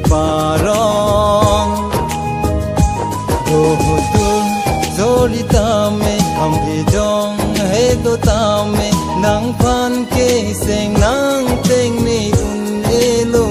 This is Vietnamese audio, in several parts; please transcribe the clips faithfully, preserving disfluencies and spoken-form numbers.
parong do tu zoli tame ambi dong he do tame nang phan ke seng nang teng ni un elo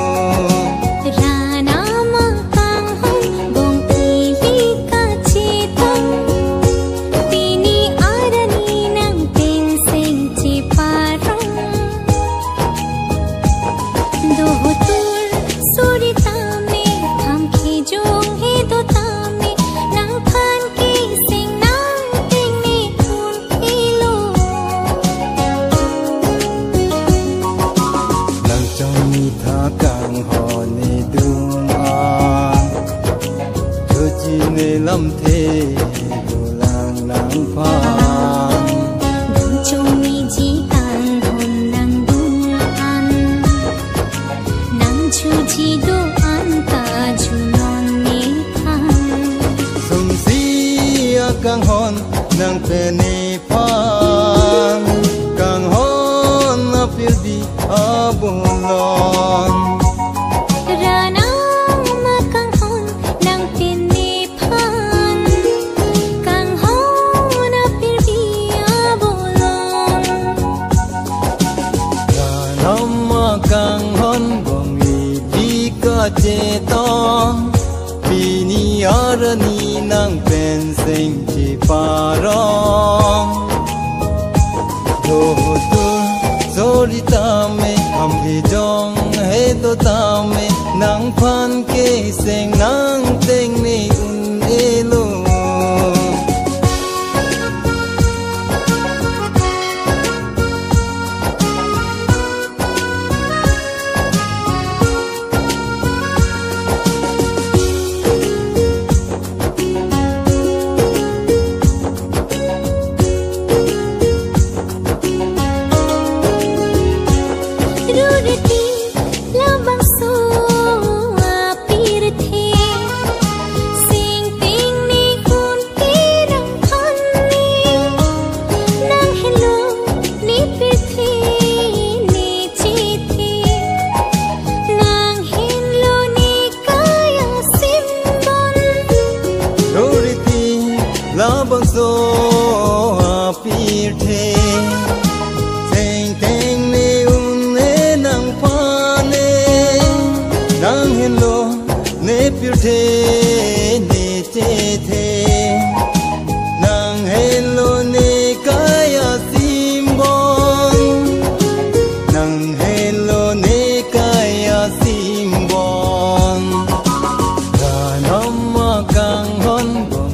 lâm thế đồ làng làng phan đừng trông mi chỉ càng hồn nàng đun ăn nàng chu chỉ đồ ăn ta chu non nê thang sum si càng hồn nàng pe nê phan càng hồn na phiêu đi a buồn lon càng hon bong ni di ka che to pini arani nang pen sing chi parong do tu zoli tame am hi jong he do tame nang phan ke sing nang teng ni un elo la bang so apir the teng teng ne un ne nang pha ne nang hin lo ne pir the ne che the nang hin lo ne kaya simbon nang hin lo ne kaya simbon ga nam kang hon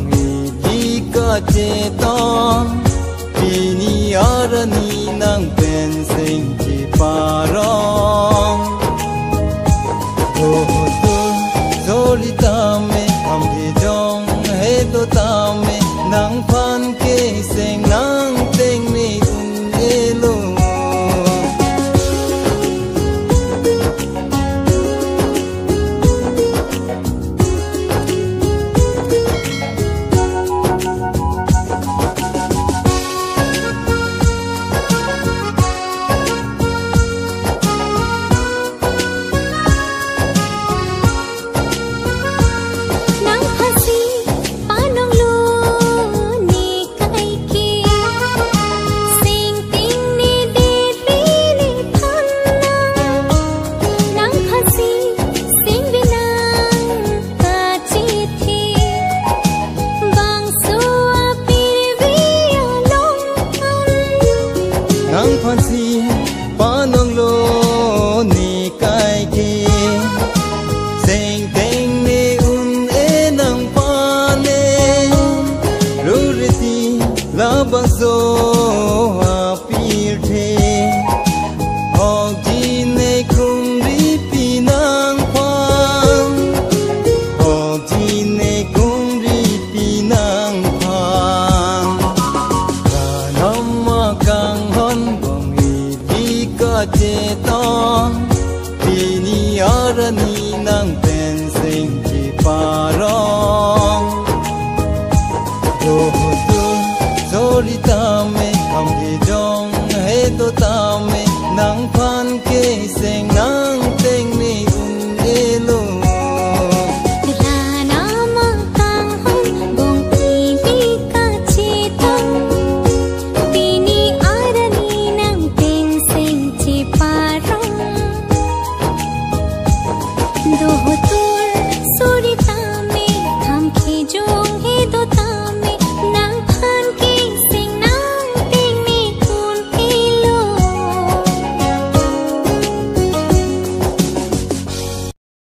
che to pini arani nang pen sing chi parong do tu zoli tame am hi jong he do tame nang phan ke sing nang teng ni un elo nang phan si pa nong lo ni kai ki sing teng ni un e nang pa ne lu ri ti la bang so a pir the hok ji ne khung ri pi nang phan hok ji ne khung ri pi nang phan ga nam kang che to pini arani nang pen sing chi pa